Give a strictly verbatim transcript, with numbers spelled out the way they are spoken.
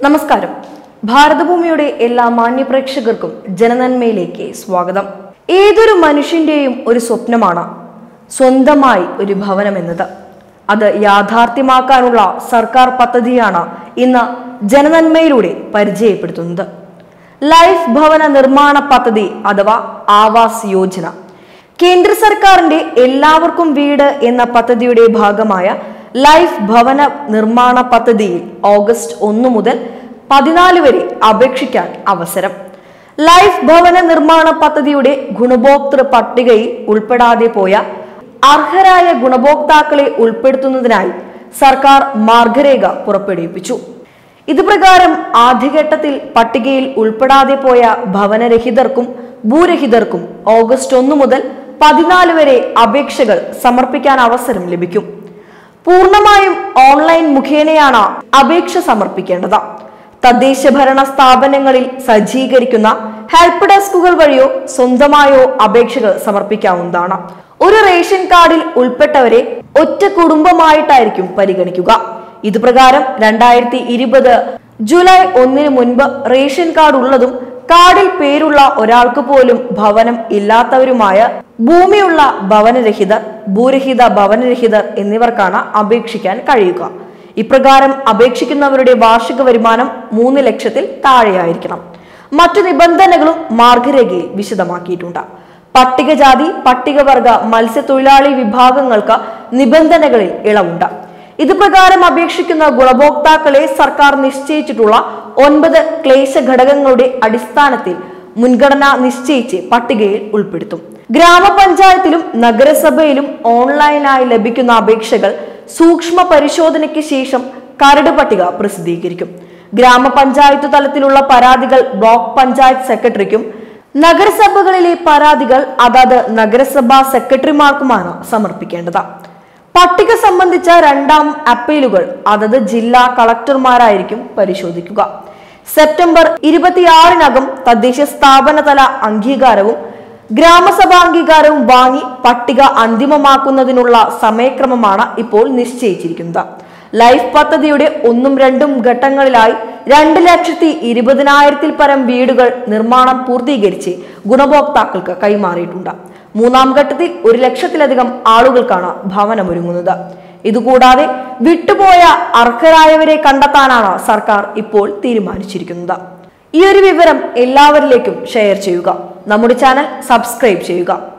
നമസ്കാരം. ഭാരതഭൂമിയുടെ എല്ലാ മാന്യപ്രേക്ഷകർക്കും ജനനന്മയിലേക്ക് സ്വാഗതം. ഏതൊരു മനുഷ്യന്റെയും ഒരു സ്വപ്നമാണ് സ്വന്തമായി ഒരു ഭവനം എന്നത്. അത് യാഥാർത്ഥ്യമാക്കാനുള്ള സർക്കാർ പദ്ധതിയാണ് ഇന്ന് ജനനന്മയിലൂടെ പരിചയപ്പെടുത്തുന്നത്. ലൈഫ് ഭവന നിർമ്മാണ പദ്ധതി അഥവാ ആവാസ് യോജന. കേന്ദ്ര സർക്കാരിന്റെ എല്ലാവർക്കും വീട് എന്ന പദ്ധതിയുടെ ഭാഗമായ ലൈഫ് ഭവന നിർമ്മാണ പദ്ധതിയിൽ ഓഗസ്റ്റ് ഒന്ന് മുതൽ പതിനാല് വരെ അപേക്ഷിക്കാൻ അവസരം. ലൈഫ് ഭവന നിർമ്മാണ പദ്ധതിയുടെ ഗുണഭോക്തൃ പട്ടികയിൽ ഉൾപ്പെടാതെ പോയ അർഹരായ ഗുണഭോക്താക്കളെ ഉൾപ്പെടുത്തുന്നതിനായി സർക്കാർ മാർഗരേഖ പുറപ്പെടുവിപ്പിച്ചു. ഇതുപ്രകാരം ആദ്യഘട്ടത്തിൽ പട്ടികയിൽ ഉൾപ്പെടാതെ പോയ ഭവനരഹിതർക്കും ഭൂരഹിതർക്കും ഓഗസ്റ്റ് ഒന്ന് മുതൽ പതിനാല് വരെ അപേക്ഷകൾ സമർപ്പിക്കാൻ അവസരം ലഭിക്കും. പൂർണ്ണമായും ഓൺലൈൻ മുഖേനയാണ് അപേക്ഷ സമർപ്പിക്കേണ്ടത്. തദ്ദേശ ഭരണ സ്ഥാപനങ്ങളിൽ സജ്ജീകരിക്കുന്ന ഹെൽപ്പ് ഡെസ്കുകൾ വഴിയോ സ്വന്തമായോ അപേക്ഷകൾ സമർപ്പിക്കാവുന്നതാണ്. ഒരു റേഷൻ കാർഡിൽ ഉൾപ്പെട്ടവരെ ഒറ്റ കുടുംബമായിട്ടായിരിക്കും പരിഗണിക്കുക. ഇതുപ്രകാരം രണ്ടായിരത്തി ഇരുപത് ജൂലൈ ഒന്നിന് മുൻപ് റേഷൻ കാർഡ് ഉള്ളതും കാർഡിൽ പേരുള്ള ഒരാൾക്ക് പോലും ഭവനം ഇല്ലാത്തവരുമായ ഭൂമിയുള്ള ഭവനരഹിതർ, ഭൂരഹിത ഭവനരഹിതർ എന്നിവർക്കാണ് അപേക്ഷിക്കാൻ കഴിയുക. ഇപ്രകാരം അപേക്ഷിക്കുന്നവരുടെ വാർഷിക വരുമാനം മൂന്ന് ലക്ഷത്തിൽ താഴെയായിരിക്കണം. മറ്റു നിബന്ധനകളും മാർഗരേഖയിൽ വിശദമാക്കിയിട്ടുണ്ട്. പട്ടികജാതി, പട്ടികവർഗ, മത്സ്യത്തൊഴിലാളി വിഭാഗങ്ങൾക്ക് നിബന്ധനകളിൽ ഇളവുണ്ട്. ഇതുപ്രകാരം അപേക്ഷിക്കുന്ന ഗുണഭോക്താക്കളെ സർക്കാർ നിശ്ചയിച്ചിട്ടുള്ള ഒൻപത് ക്ലേശ ഘടകങ്ങളുടെ അടിസ്ഥാനത്തിൽ മുൻഗണന നിശ്ചയിച്ച് പട്ടികയിൽ ഉൾപ്പെടുത്തും. ഗ്രാമപഞ്ചായത്തിലും നഗരസഭയിലും ഓൺലൈനായി ലഭിക്കുന്ന അപേക്ഷകൾ സൂക്ഷ്മ പരിശോധനയ്ക്ക് ശേഷം കരട് പട്ടിക പ്രസിദ്ധീകരിക്കും. ഗ്രാമപഞ്ചായത്ത് തലത്തിലുള്ള പരാതികൾ ബ്ലോക്ക് പഞ്ചായത്ത് സെക്രട്ടറിക്കും നഗരസഭകളിലെ പരാതികൾ അതാത് നഗരസഭാ സെക്രട്ടറിമാർക്കുമാണ് സമർപ്പിക്കേണ്ടത്. പട്ടിക സംബന്ധിച്ച രണ്ടാം അപ്പീലുകൾ അതത് ജില്ലാ കളക്ടർമാരായിരിക്കും പരിശോധിക്കുക. സെപ്റ്റംബർ ഇരുപത്തിയാറിനകം തദ്ദേശ സ്ഥാപന തല അംഗീകാരവും ഗ്രാമസഭാ അംഗീകാരവും വാങ്ങി പട്ടിക അന്തിമമാക്കുന്നതിനുള്ള സമയക്രമമാണ് ഇപ്പോൾ നിശ്ചയിച്ചിരിക്കുന്നത്. ലൈഫ് പദ്ധതിയുടെ ഒന്നും രണ്ടും ഘട്ടങ്ങളിലായി രണ്ട് ലക്ഷത്തി ഇരുപതിനായിരത്തിൽ പരം വീടുകൾ നിർമ്മാണം പൂർത്തീകരിച്ച് ഗുണഭോക്താക്കൾക്ക് കൈമാറിയിട്ടുണ്ട്. മൂന്നാം ഘട്ടത്തിൽ ഒരു ലക്ഷത്തിലധികം ആളുകൾക്കാണ് ഭവനമൊരുങ്ങുന്നത്. ഇതുകൂടാതെ വിട്ടുപോയ അർഹരായവരെ കണ്ടെത്താനാണ് സർക്കാർ ഇപ്പോൾ തീരുമാനിച്ചിരിക്കുന്നത്. ഈ ഒരു വിവരം എല്ലാവരിലേക്കും ഷെയർ ചെയ്യുക. നമ്മുടെ ചാനൽ സബ്സ്ക്രൈബ് ചെയ്യുക.